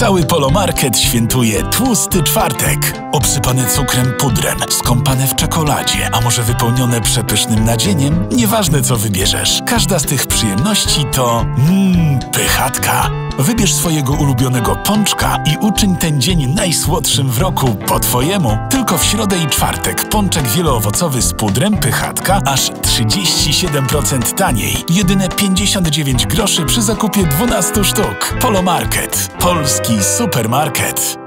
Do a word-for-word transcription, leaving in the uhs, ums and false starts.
Cały Polomarket świętuje Tłusty Czwartek. Obsypane cukrem pudrem, skąpane w czekoladzie, a może wypełnione przepysznym nadzieniem? Nieważne co wybierzesz, każda z tych przyjemności to mmm, pychatka. Wybierz swojego ulubionego pączka i uczyń ten dzień najsłodszym w roku po twojemu. Tylko w środę i czwartek pączek wieloowocowy z pudrem pychatka aż trzydzieści siedem procent taniej. Jedyne pięćdziesiąt dziewięć groszy przy zakupie dwunastu sztuk. Polomarket. Polski supermarket.